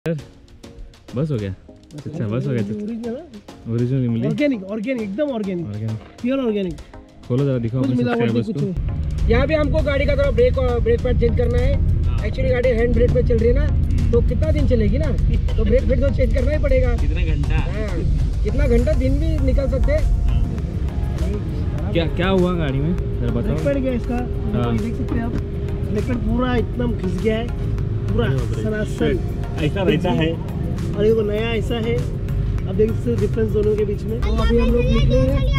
बस हो गया। अच्छा बस हो गया। ओरिजिनल मिली, ऑर्गेनिक ऑर्गेनिक एकदम ऑर्गेनिक प्योर ऑर्गेनिक। खोलो जरा दिखाओ अपने सब्सक्राइबर्स को। यहाँ पे हमको गाड़ी का थोड़ा ब्रेक पैड चेंज करना है। एक्चुअली गाड़ी हैंड ब्रेक पे चल रही है ना, तो कितना दिन चलेगी ना, तो ब्रेक पैड तो चेंज करना ही पड़ेगा। कितना घंटा? कितना घंटा, दिन भी निकल सकते हैं। क्या हुआ गाड़ी में जरा बताओ। ब्रेक पैड गया इसका, देख सकते हैं आप, ब्रेक पैड पूरा एकदम घिस गया है, पूरा सनासन ऐसा रहता है। और ये नया ऐसा है। अब देख सकते डिफरेंस दोनों के बीच में। तो अभी हम लोग निकले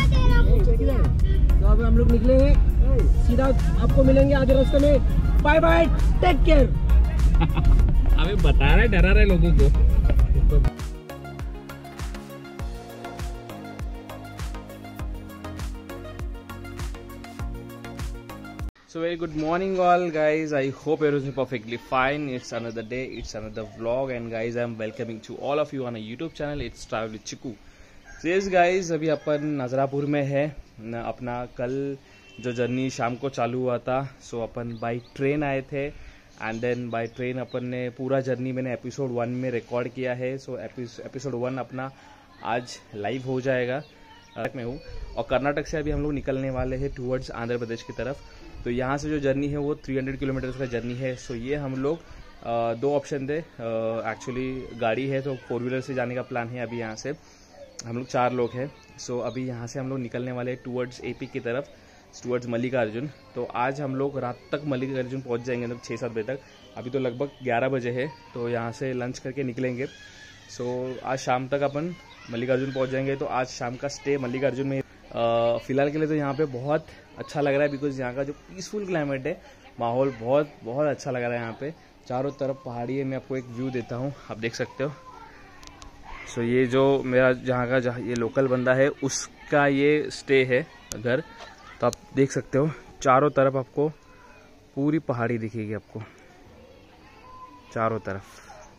हैं, सीधा आपको मिलेंगे आधे रास्ते में। Bye bye, take care. अबे बता रहा है, डरा रहा है लोगों को। So very good morning all guys, I hope everything is perfectly fine. It's another day, it's another vlog, and guys I'm welcoming to all of you on a YouTube channel. It's Travel with Chiku. So yes guys, अभी अपन नजरापुर में है। अपना कल जो journey शाम को चालू हुआ था, सो अपन बाई ट्रेन आए थे, एंड देन बाई ट्रेन अपन ने पूरा जर्नी मैंने एपिसोड 1 में रिकॉर्ड किया है। सो एपिसोड 1 अपना आज लाइव हो जाएगा। मैं हूँ और कर्नाटक से अभी हम लोग निकलने वाले हैं टूवर्ड्स आंध्र प्रदेश की तरफ। तो यहाँ से जो जर्नी है वो 300 किलोमीटर का जर्नी है। सो ये हम लोग दो ऑप्शन थे। एक्चुअली गाड़ी है तो 4 व्हीलर से जाने का प्लान है। अभी यहाँ से हम लोग 4 लोग हैं। सो अभी यहाँ से हम लोग निकलने वाले हैं टूवर्ड्स एपी की तरफ, टूवर्ड्स मल्लिकार्जुन। तो आज हम लोग रात तक मल्लिकार्जुन पहुँच जाएंगे, मतलब 6-7 बजे तक। अभी तो लगभग 11 बजे है, तो यहाँ से लंच करके निकलेंगे। सो आज शाम तक अपन मल्लिकार्जुन पहुँच जाएंगे। तो आज शाम का स्टे मल्लिकार्जुन में। फिलहाल के लिए तो यहाँ पे बहुत अच्छा लग रहा है, बिकॉज यहाँ का जो पीसफुल क्लाइमेट है, माहौल बहुत अच्छा लग रहा है। यहाँ पे चारों तरफ पहाड़ी है। मैं आपको एक व्यू देता हूँ, आप देख सकते हो। सो ये जो मेरा जहाँ ये लोकल बंदा है, उसका ये स्टे है घर। तो आप देख सकते हो चारों तरफ आपको पूरी पहाड़ी दिखेगी आपको चारों तरफ।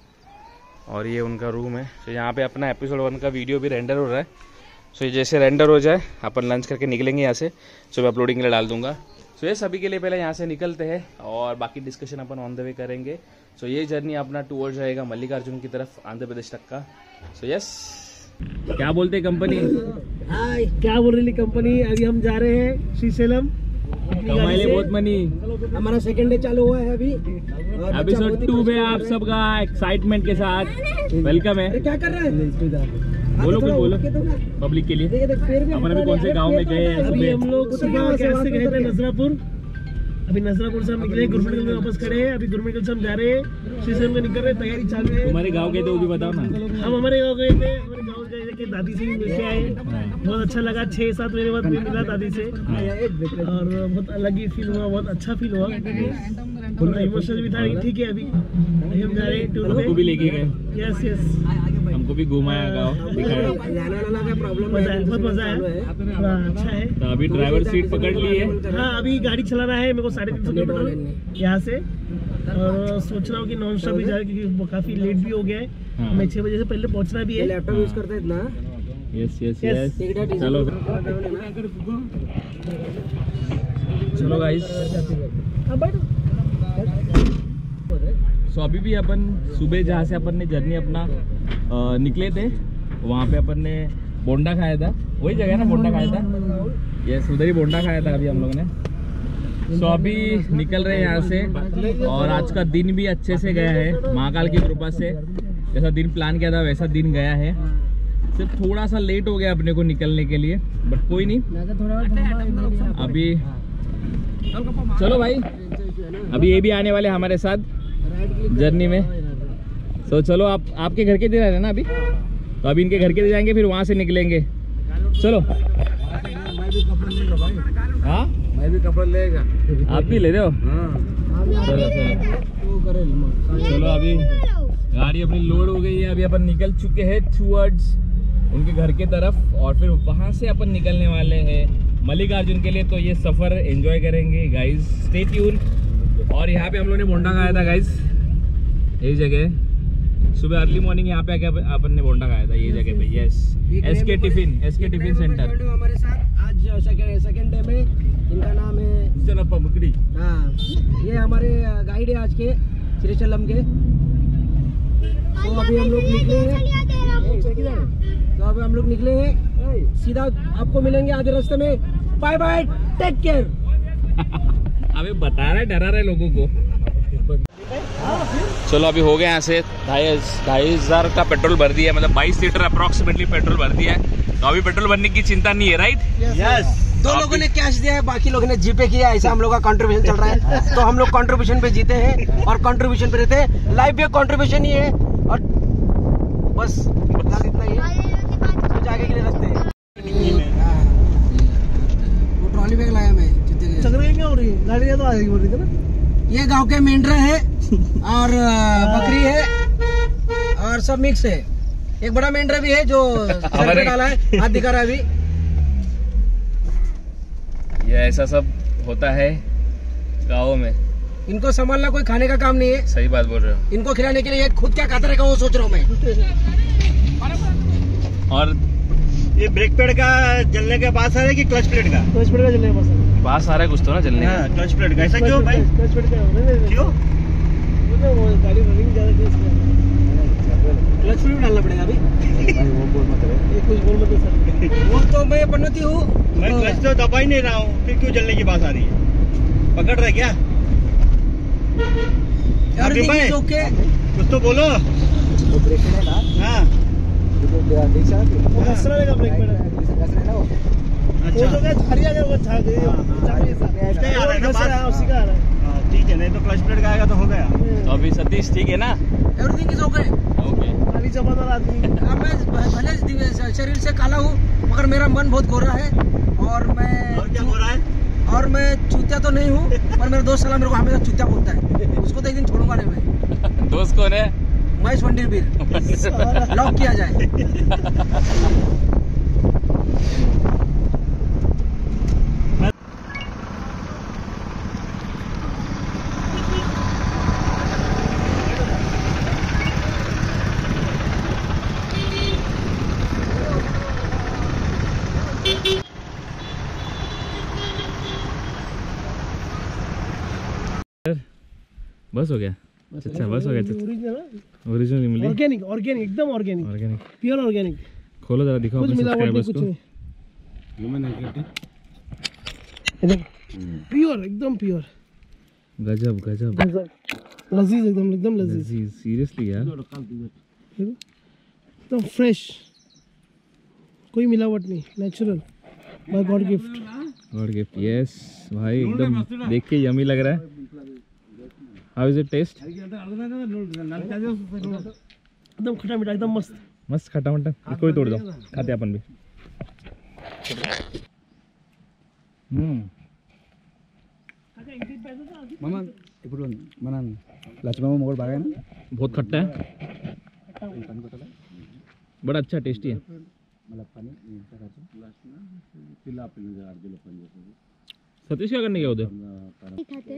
और ये उनका रूम है। तो यहाँ पे अपना एपिसोड 1 का वीडियो भी रेंडर हो रहा है। सो ये जैसे रेंडर हो जाए अपन लंच करके निकलेंगे यहाँ से। सो मैं अपलोडिंग के लिए डाल दूंगा। सो ये सभी के लिए पहले यहाँ से निकलते हैं और बाकी डिस्कशन अपन ऑन द वे करेंगे। सो ये जर्नी अपना टूवर्ड जाएगा मल्लिकार्जुन की तरफ, आंध्र प्रदेश तक का। सो यस, क्या बोलते हैं कंपनी? हाय, क्या बोल रही कंपनी? अभी हम जा रहे हैं श्रीशैलम। कमाइले बहुत मनी। हमारा सेकंड डे चालू हुआ है अभी। एपिसोड 2 में आप सबका एक्साइटमेंट के साथ वेलकम है। क्या कर रहे हैं? बोलो कुछ बोलो पब्लिक के लिए। अपन अभी कौन से गांव में गए हैं? अभी हम लोग सुबह कैसे गए थे नजरापुर। अभी नजरापुर से हम निकले, गुरमेंटल में वापस खड़े हैं। अभी गुरमेंटल से हम जा रहे हैं, श्रीशैलम में निकल रहे हैं, तैयारी चालू है। हमारे गांव गए थे वो भी बताओ ना। हम हमारे गाँव गए थे, हमारे गाँव गए थे, दादी से भी मिलके आए। बहुत अच्छा लगा, 6-7 महीने बाद मिला दादी से, और बहुत अलग ही फील हुआ, बहुत अच्छा फील हुआ। इमोशनल भी था। ठीक है, अभी हम जा रहे हैं टूर पे। हमको भी लेके गए। यस यस, हमको भी घुमाया गाँव, दिखाया। बहुत मजा है, अच्छा है। तो अभी ड्राइवर सीट पकड़ ली है। हाँ, अभी गाड़ी चलाना है मेरे को 350 किलोमीटर यहाँ से। और सोच रहा हूँ कि नॉन स्टॉप ही जाए, क्योंकि काफी लेट भी हो गया है। हमें 6 बजे से पहले पहुँचना भी है। लैपटॉप यूज करते हैं ना। यस यस यस, चलो चलो गाइस। सो अभी भी अपन सुबह जहाँ से अपन ने जर्नी अपना निकले थे, वहाँ पे अपन ने बोंडा खाया था। वही जगह ना बोंडा खाया था। यस, उधर ही बोंडा खाया था अभी हम लोगों ने। सो अभी निकल रहे हैं यहाँ से। और आज का दिन भी अच्छे से गया है, महाकाल की कृपा से। जैसा दिन प्लान किया था वैसा दिन गया है। सिर्फ थोड़ा सा लेट हो गया अपने को निकलने के लिए, बट कोई नहीं। अभी चलो भाई, अभी ये भी आने वाले हमारे साथ जर्नी में। तो चलो, आप आपके घर के दे रहे हैं ना अभी, तो अभी इनके घर के दे जाएंगे, फिर वहाँ से निकलेंगे। चलो। हाँ, मैं भी कपड़ा लेगा। आप भी ले रहे हो? चलो चलो, अभी गाड़ी अपनी लोड हो गई है। अभी अपन निकल चुके हैं टूवर्ड्स उनके घर के तरफ, और फिर वहाँ से अपन निकलने वाले हैं मल्लिकार्जुन के लिए। तो ये सफ़र एंजॉय करेंगे गाइज, स्टे ट्यून। और यहाँ पे हम लोगों ने बोंडा खाया था गाइज, यही जगह। सुबह अर्ली मॉर्निंग यहाँ पे आके अपन ने बोंडा खाया था ये जगह पे। यस, एसके टिफिन सेंटर हमारे साथ आज सेकंड डे में। इनका नाम है मुकड़ी। हाँ, ये हमारे गाइड है आज के श्रीशैलम के। तो अभी हम लोग निकले हैं, तो अभी हम लोग निकले हैं, सीधा आपको मिलेंगे आधे रास्ते में। Bye bye, take care. अभी बता रहा है, डरा रहे लोगों को। चलो अभी हो गया यहाँ से 2,500 का पेट्रोल भर दिया, मतलब 22 लीटर अप्रोक्सीमेटली पेट्रोल भर दिया है। तो अभी पेट्रोल भरने की चिंता नहीं है, राइट? यस। 2 लोगों ने कैश दिया है, बाकी लोगों ने जीपे किया, ऐसा हम लोग का कंट्रीब्यूशन चल रहा है। तो हम लोग कंट्रीब्यूशन पे जीते हैं और कंट्रीब्यूशन पे रहते हैं। लाइफ भी कंट्रीब्यूशन ही है और बस इतना ही है। कुछ आगे के लिए रास्ते हैं। वो ट्रॉली बैग लाया मैं, चक्कर क्या हो रही है? गाड़ी तो आएगी बोल रही थी ना। ये गांव के मेंढरा है और बकरी है और सब मिक्स है। एक बड़ा मेंढरा भी है जो सर पे डाला है, हाथ दिखा रहा है अभी। ये ऐसा सब होता है गाँव में। इनको संभालना कोई खाने का काम नहीं है। सही बात बोल रहे हो। इनको खिलाने के लिए खुद क्या खाता रहेगा वो सोच रहा हूँ मैं। और ये ब्रेक पैड का जलने के बाद आ रहा है कि क्लच प्लेट का? क्लच प्लेट का जलने के बाद बात आ रहा है कुछ तो ना जलने का। क्लच प्लेट का। ऐसा क्यों भाई? क्लच प्लेट का क्यों? वो गाड़ी रनिंग ज्यादा तेज कर क्लच भी डालना पड़ेगा अभी। वो बोल मत रहे, कुछ बोल मत सर। वो तो मैं पन्नती हूँ। मैं क्लच तो दबा ही नहीं रहा हूँ, फिर क्यों जलने की बात आ रही है? पकड़ रहे क्या? Everything is okay। कुछ तो बोलो। हाँ वो हंस रहेगा ब्रेक पैड। वो जो क्या झाड़ी आ गया वो छा गई। उसी का आ रहा है। ठीक है, नहीं तो क्लच प्लेट का आएगा तो हो गया। तो अभी सतीश ठीक है ना? Everything is okay. ओके। गाड़ी चबादार आदमी। अब मैं भले शरीर से काला हूँ मगर मेरा मन बहुत गोरा है और मैं और क्या हो रहा है? और मैं चूतिया तो नहीं हूँ, पर मेरा दोस्त साला मेरे को हमेशा चूतिया बोलता है। उसको तो एक दिन छोड़ूंगा नहीं मैं। दोस्त कौन है? महेश वंडीरबीर। लॉक किया जाए। बस हो गया। अच्छा बस हो गया। ओरिजिनल ओरिजिनल मिली। ऑर्गेनिक ऑर्गेनिक एकदम ऑर्गेनिक ऑर्गेनिक प्योर ऑर्गेनिक। खोलो जरा, दिखाओ कुछ अपने मिलावट नहीं, सब्सक्राइबर्स कुछ को। नहीं। प्योर एकदम प्योर। गजब गजब। लजीज एकदम लजीज। लजीज सीरियसली यार। एकदम फ्रेश, कोई मिलावट नहीं, natural, by god gift. God gift. Yes भाई, एकदम देख के यमी लग रहा है। How is it taste? एकदम खट्टा मीठा, एकदम मस्त मस्त खट्टा मट्टा। इसको भी तोड़ दो, खाते अपन भी। मामा ఇప్పుడు మన లక్ష్మమ్మ మొగడు బాగా बहुत खट्टा है, बड़ा अच्छा टेस्टी है। सतीश क्या करने गया उधर? नहीं खाते,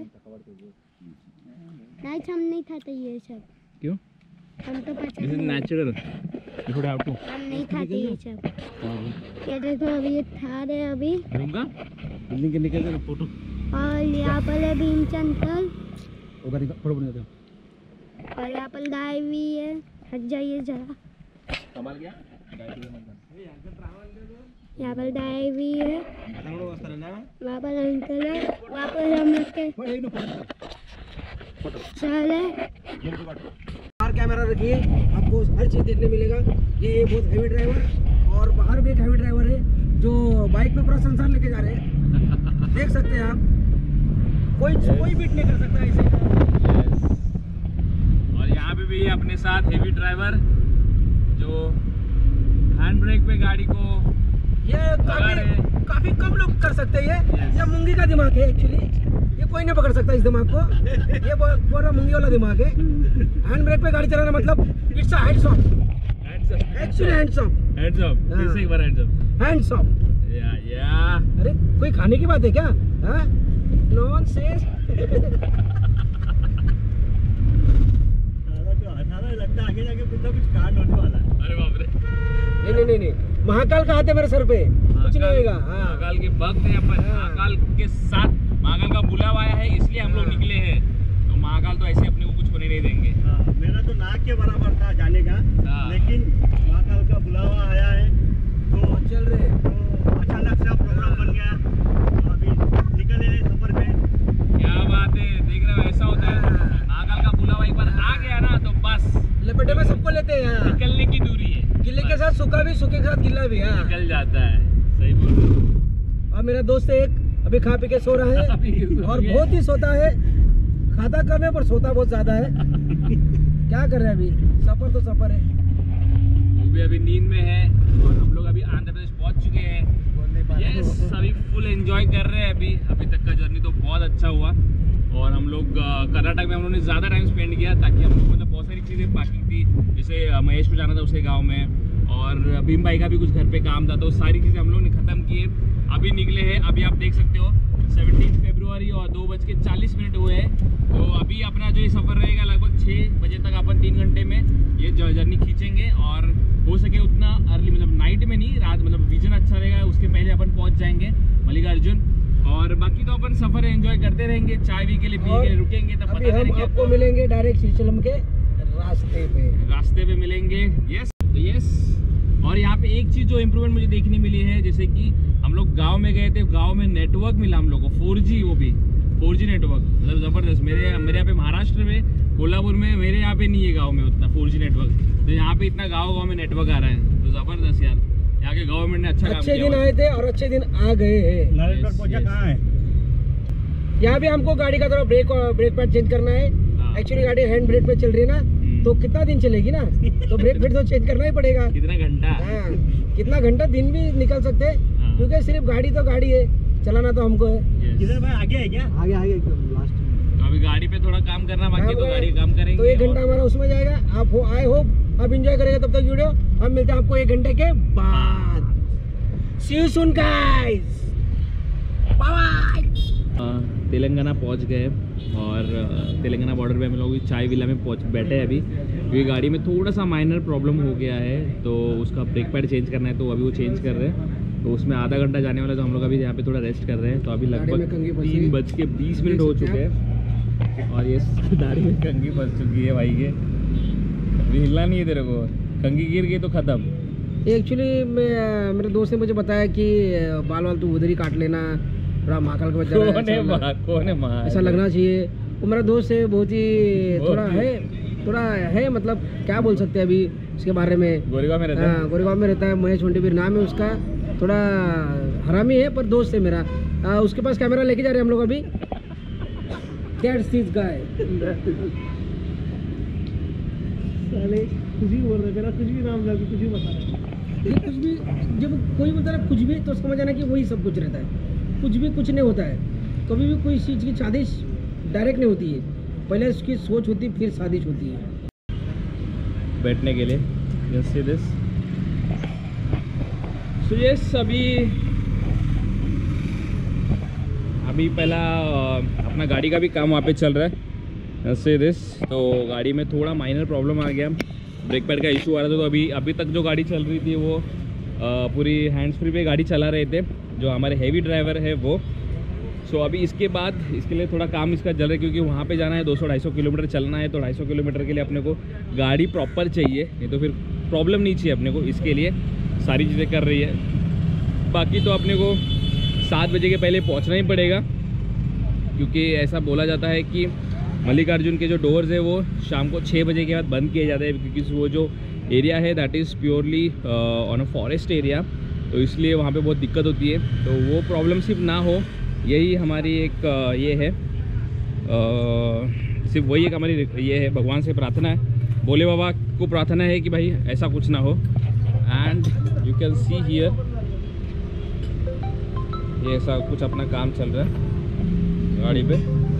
नाइट हम नहीं खाते ये सब। क्यों? हम तो this is natural, you should have to. हम नहीं खाते ये सब। ये देखो अभी ये था रहे अभी रूम का बिल्डिंग के निकल गए फोटो और यहाँ पर है भीमचंद अंकल वो गाड़ी फोटो बना दो और यहाँ पर गाय भी है। हट जाइए जरा, कमाल गया। यहाँ पर गाय भी है, वहाँ पर अंकल है, वहाँ पर हम लोग के सर है। बाहर कैमरा रखिए, आपको हर चीज़ देखने मिलेगा। ये बहुत हैवी ड्राइवर और बाहर भी एक हैवी ड्राइवर है जो बाइक पे पूरा संसार लेके जा रहे हैं। देख सकते हैं आप, कोई बीट नहीं कर सकता ऐसे। और यहाँ पे भी है अपने साथ हेवी ड्राइवर जो हैंड ब्रेक पे गाड़ी को ये काफी कम लोग कर सकते हैं। ये मूंगी का दिमाग है एक्चुअली, ये कोई नहीं पकड़ सकता इस दिमाग को। ये पूरा मूंगी वाला दिमाग है। हैंड ब्रेक पे गाड़ी चलाना मतलब it's a hands off, actually hands off, hands up. फिर से एक बार हैंड्स अप, हैंड्स ऑफ। या अरे कोई खाने की बात है क्या? नॉनसेंस। लगता है आगे जाके कुछ ना कुछ कांड होने वाला है। अरे बाप रे। नहीं, महाकाल का हाथ है मेरे सर पे, कुछ नहीं होगा। महाकाल के भक्त हैं अपन, महाकाल के साथ महाकाल का बुलावा आया है, इसलिए हम लोग निकले हैं। तो महाकाल तो ऐसे अपने को कुछ होने जाने नहीं देंगे। मेरा तो नाक के बराबर था जाने का, लेकिन महाकाल का बुलावा आया है तो चल रहे तो अचानक से प्रोग्राम बन गया, तो अभी निकले हैं सफर पे। क्या बात है, देख रहे हो ऐसा होता है, महाकाल का बुलावा एक बार आ गया ना तो बस लपेटे में सबको लेते हैं यहाँ। निकलने की दूरी है, गिल्ले के साथ सूखा भी, सूखे के साथ गिल्ला भी। हाँ, निकल जाता है। सही बोल रहे हो। और मेरा दोस्त एक अभी खा पी के सो रहा है और बहुत ही सोता है, खाता कम है पर सोता बहुत ज्यादा है। क्या कर रहे हैं अभी, सफर तो सफर है। वो भी अभी नींद में है और हम लोग अभी आंध्र प्रदेश पहुंच चुके हैं। यस, अभी फुल एंजॉय कर रहे हैं। अभी तक का जर्नी तो बहुत अच्छा हुआ और हम लोग कर्नाटक में हम लोगों ने ज़्यादा टाइम स्पेंड किया ताकि हम लोग मतलब बहुत सारी चीज़ें बाकी थी, जैसे महेश को जाना था उसके गांव में और भीम भाई का भी कुछ घर पे काम था, तो सारी चीज़ें हम लोग ने ख़त्म किए। अभी निकले हैं, अभी आप देख सकते हो 17 फरवरी और 2:40 हुए हैं। तो अभी अपना जो ये सफ़र रहेगा लगभग 6 बजे तक अपन 3 घंटे में ये जर्नी खींचेंगे और हो सके उतना अर्ली मतलब नाइट में नहीं, रात मतलब विजन अच्छा रहेगा उसके पहले अपन पहुंच जाएंगे मल्लिकार्जुन। और बाकी तो अपन सफ़र एंजॉय करते रहेंगे, चाय भी के लिए पी के रुकेंगे तब अभी पता हम करेंगे आपको मिलेंगे डायरेक्ट श्रीशैलम के रास्ते पे मिलेंगे। यस तो यस, और यहाँ पे एक चीज़ जो इम्प्रूवमेंट मुझे देखने मिली है, जैसे कि हम लोग गांव में गए थे, गांव में नेटवर्क मिला हम लोग को 4G, वो भी 4G नेटवर्क, मतलब ज़बरदस्त। मेरे यहाँ पे महाराष्ट्र में कोल्हापुर में, मेरे यहाँ पे नहीं है गांव में उतना 4G नेटवर्क, तो यहाँ पे इतना गांव में नेटवर्क आ रहा है, तो ज़बरदस्त यार। यहाँ के गवर्नमेंट ने अच्छा काम किया। अच्छे दिन आए थे और अच्छे दिन आ गए हैं। नारायणगढ़ पहुंचा कहाँ है? यहाँ भी हमको गाड़ी का थोड़ा ब्रेक पैड चेंज करना है। एक्चुअली गाड़ी हैंड ब्रेक पे चल रही है ना, तो कितना दिन चलेगी ना, तो ब्रेक पैड तो चेंज करना ही पड़ेगा। कितना घंटा? हाँ, कितना घंटा, दिन भी निकल सकते हैं, क्योंकि सिर्फ गाड़ी तो गाड़ी है, चलाना तो हमको है। किधर भाई आगे है क्या? आगे आगे एकदम लास्ट में। तो अभी गाड़ी पे थोड़ा काम करना बाकी, तो गाड़ी काम करेंगे। तो 1 घंटा हमारा उसमें जाएगा। आप आई होप आप एंजॉय करेंगे तब तक वीडियो। हम मिलते हैं आपको 1 घंटे के बाद। See you soon guys, bye. Telangana पहुंच गए और तेलंगाना बॉर्डर पे हम लोग चाय विला में बैठे हैं अभी, क्योंकि गाड़ी में थोड़ा सा माइनर प्रॉब्लम हो गया है, तो उसका ब्रेक पैड चेंज करना है, तो अभी वो चेंज कर रहे हैं, तो उसमें आधा घंटा जाने वाला है, तो हम लोग अभी यहाँ पे थोड़ा रेस्ट कर रहे हैं। तो अभी लगभग 3:20 हो चुके हैं और ये दाढ़ी में कंघी फंस चुकी है भाई के, अभी हिलना नहीं है तेरे को, कंघी गिर गई तो ख़त्म। एक्चुअली मेरे दोस्त ने मुझे बताया कि बाल वाल तू उधर ही काट लेना, थोड़ा महाकाल के कौन है ऐसा लगना चाहिए। वो मेरा दोस्त है, बहुत ही थोड़ा है मतलब क्या बोल सकते हैं अभी इसके बारे में। गोरेगांव में रहता है। हाँ, गोरेगांव में रहता है, महेश वंटीवीर नाम है उसका। थोड़ा हरामी है पर दोस्त है मेरा। उसके पास कैमरा लेके जा रहे हैं हम लोग अभी। That's this guy। साले कुछ भी बोल रहे, मेरा कुछ भी नाम लगा, कुछ भी बता रहे। ये कुछ भी, जब कोई बोलता है ना कुछ भी, तो समझ आना कि वही सब कुछ रहता है। कुछ भी कुछ नहीं होता है, कभी भी कोई चीज़ की साजिश डायरेक्ट नहीं होती है, पहले उसकी सोच होती है फिर साजिश होती है। बैठने के लिए just see this. So yes, अभी पहला अपना गाड़ी का भी काम वहाँ पे चल रहा है, जस्ट सी दिस। तो गाड़ी में थोड़ा माइनर प्रॉब्लम आ गया, ब्रेक पैड का इशू आ रहा था, तो अभी तक जो गाड़ी चल रही थी वो पूरी हैंड्स फ्री पे गाड़ी चला रहे थे जो हमारे हेवी ड्राइवर है वो। सो अभी इसके बाद इसके लिए थोड़ा काम इसका चल रहा है, क्योंकि वहाँ पे जाना है 200-250 किलोमीटर चलना है, तो 250 किलोमीटर के लिए अपने को गाड़ी प्रॉपर चाहिए, नहीं तो फिर प्रॉब्लम नहीं चाहिए अपने को। इसके लिए सारी चीज़ें कर रही है। बाकी तो अपने को 7 बजे के पहले पहुँचना ही पड़ेगा, क्योंकि ऐसा बोला जाता है कि मल्लिकार्जुन के जो डोर्स है वो शाम को 6 बजे के बाद बंद किए जाते हैं, क्योंकि वो जो एरिया है that is purely on a forest area, तो इसलिए वहाँ पे बहुत दिक्कत होती है। तो वो प्रॉब्लम सिर्फ ना हो, यही हमारी एक ये है, सिर्फ वही एक हमारी ये है, भगवान से प्रार्थना है, भोले बाबा को प्रार्थना है कि भाई ऐसा कुछ ना हो। And you can see here, ये ऐसा कुछ अपना काम चल रहा है गाड़ी पे।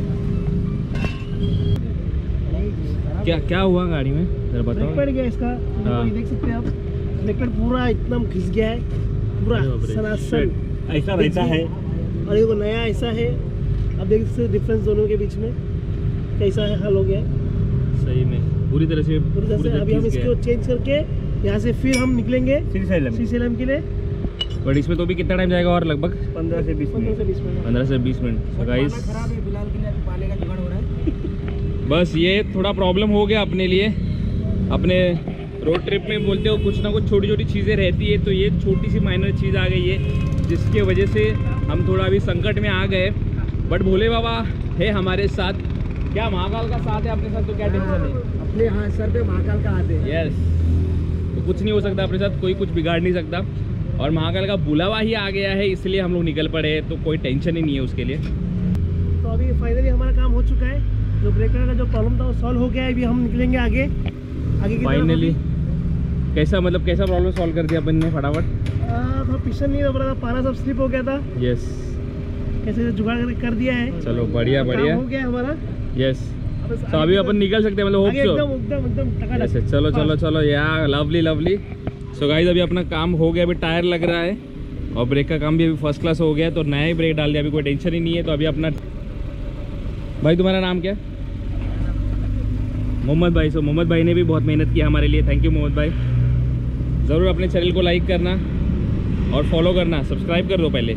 क्या हुआ गाड़ी में जरा बताओ। ब्रेक पैड गया इसका, हाँ। देख सकते हैं आप, ब्रेक पैड पूरा एकदम घिस गया है, पूरा सनासन ऐसा रहता है। और ये नया ऐसा है, आप देख सकते डिफरेंस दोनों के बीच में कैसा है, हल हो गया है सही में पूरी तरह से। अभी हम इसको चेंज करके यहाँ से फिर हम निकलेंगे श्रीशैलम के लिए। बट इसमें तो भी कितना टाइम जाएगा और लगभग 15 से 20 मिनट। 15 से 20 मिनट। So guys, खराब है फिलहाल के लिए, अभी पानी का जुगाड़ हो रहा है। बस ये थोड़ा प्रॉब्लम हो गया अपने लिए। अपने रोड ट्रिप में बोलते हो कुछ ना कुछ छोटी छोटी चीज़ें रहती है, तो ये छोटी सी माइनर चीज़ आ गई है जिसके वजह से हम थोड़ा अभी संकट में आ गए। बट भोले बाबा है हमारे साथ। क्या महाकाल का साथ है अपने साथ, तो क्या टेंशन है। अपने हाथ सर पे महाकाल का हाथ है। यस, तो कुछ नहीं हो सकता अपने साथ, कोई कुछ बिगाड़ नहीं सकता। और महाकाल का बुलावा ही आ गया है, इसलिए हम लोग निकल पड़े, तो कोई टेंशन ही नहीं है उसके लिए। तो अभी फाइनली हमारा काम हो चुका है। जो ब्रेकर का जो प्रॉब्लम था वो सॉल्व हो गया है। अभी हम निकलेंगे आगे की फाइनली कैसा प्रॉब्लम सॉल्व कर दिया अपन ने फटाफट। थोड़ा पिस्टन नहीं दब रहा था, पाना सब स्लिप हो गया था। यस, कैसे जुगाड़ कर दिया है। चलो बढ़िया बढ़िया हो गया हमारा। यस, तो अभी अपन निकल सकते हैं, मतलब होप सो। एकदम टकाटक। चलो चलो चलो यार, लवली लवली। सो गाइस अभी अपना काम हो गया, अभी टायर लग रहा है और ब्रेक का काम भी अभी फर्स्ट क्लास हो गया, तो नया ही ब्रेक डाल दिया, अभी कोई टेंशन ही नहीं है। तो अभी अपना भाई, तुम्हारा नाम क्या है? मोहम्मद भाई। सो मोहम्मद भाई ने भी बहुत मेहनत की हमारे लिए, थैंक यू मोहम्मद भाई। ज़रूर अपने चैनल को लाइक करना और फॉलो करना, सब्सक्राइब कर दो पहले।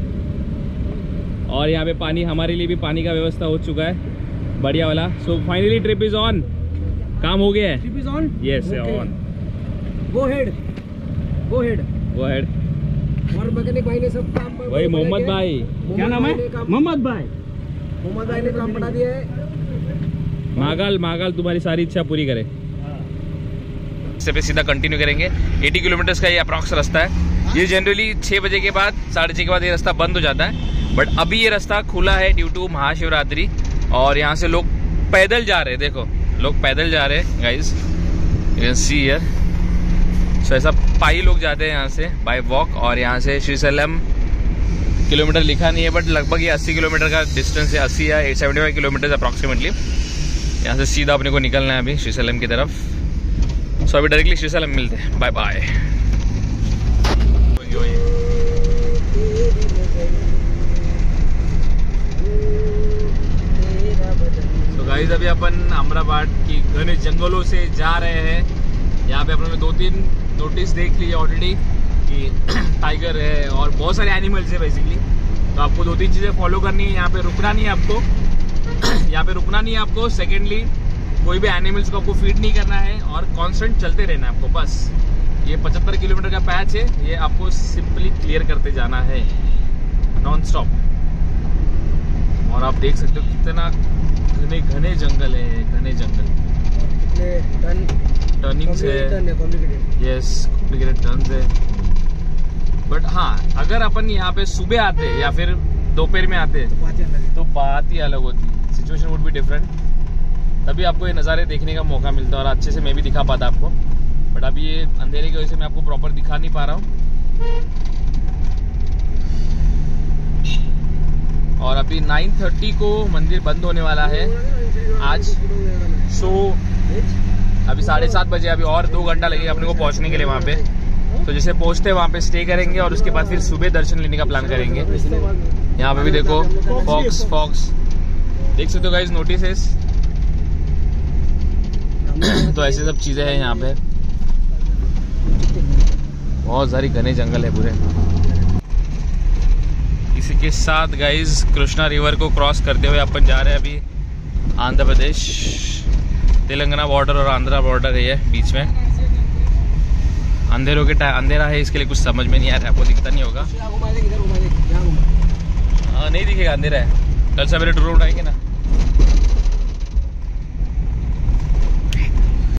और यहाँ पे पानी, हमारे लिए भी पानी का व्यवस्था हो चुका है बढ़िया वाला। So finally trip is on, काम हो गया है। Trip is on. Yes on, go head go head go head. और मैकेनिक भाई ने सब काम वही मोहम्मद भाई, क्या नाम है? मोहम्मद भाई ने काम बढ़ा दिया है। महाकाल तुम्हारी सारी इच्छा पूरी करे। इससे पे सीधा कंटिन्यू करेंगे। 80 किलोमीटर का ये अप्रॉक्स रास्ता है। ये जनरली 6 बजे के बाद, 6:30 के बाद ये रास्ता बंद हो जाता है, बट अभी ये रास्ता खुला है ड्यू टू महाशिवरात्रि। और यहाँ से लोग पैदल जा रहे हैं, देखो लोग पैदल जा रहे हैं guys, you can see here. So ऐसा पाई लोग जाते हैं यहाँ से बाय वॉक। और यहाँ से श्रीशैलम किलोमीटर लिखा नहीं है, बट लगभग ये 80 किलोमीटर का डिस्टेंस है, 80 या 75 किलोमीटर अप्रॉक्सीमेटली। यहाँ से सीधा अपने को निकलना है अभी श्रीशैलम की तरफ। सो अभी डायरेक्टली श्रीशैलम मिलते हैं, बाय बाय। तो गाइस अभी अपन अमराबाद की घने जंगलों से जा रहे हैं। यहाँ पे अपन ने 2-3 नोटिस देख लिए ऑलरेडी कि टाइगर है और बहुत सारे एनिमल्स है बेसिकली। तो आपको 2-3 चीज़ें फॉलो करनी है। यहाँ पे रुकना नहीं है आपको, यहाँ पे रुकना नहीं है आपको। सेकेंडली, कोई भी एनिमल्स को आपको फीड नहीं करना है और कांस्टेंट चलते रहना है आपको। बस ये 75 किलोमीटर का पैच है, ये आपको सिंपली क्लियर करते जाना है नॉन स्टॉप। और आप देख सकते हो कितना घने घने जंगल है, घने जंगल, टर्निंग्स है। यस, कॉम्प्लिकेटेड टर्न्स है। बट हाँ, अगर अपन यहाँ पे सुबह आते या फिर दोपहर में आते तो बात ही अलग होती, सिचुएशन वुड बी डिफरेंट। तभी आपको ये नज़ारे देखने का मौका मिलता है और अच्छे से मैं भी दिखा पाता आपको। बट अभी ये अंधेरे की वजह से मैं आपको प्रॉपर दिखा नहीं पा रहा हूँ। और अभी 9:30 को मंदिर बंद होने वाला है आज। सो अभी 7:30 बजे, अभी और 2 घंटा लगेगा अपने को पहुँचने के लिए वहाँ पे। तो जैसे पहुँचते वहाँ पे स्टे करेंगे और उसके बाद फिर सुबह दर्शन लेने का प्लान करेंगे। यहाँ पे भी देखो फॉक्स देख सकते हो गाइस, नोटिस। तो ऐसे सब चीजें हैं यहाँ पे, बहुत सारी घने जंगल है पूरे। इसी के साथ गाइस कृष्णा रिवर को क्रॉस करते हुए अपन जा रहे हैं अभी आंध्र प्रदेश, तेलंगाना बॉर्डर और आंध्रा बॉर्डर है ये बीच में। अंधेरों के टाइम, अंधेरा है इसके लिए कुछ समझ में नहीं आ रहा है, आपको दिखता नहीं होगा। हाँ नहीं दिखेगा, अंधेरा है। कल सवेरे ड्रोन उड़ाएंगे ना।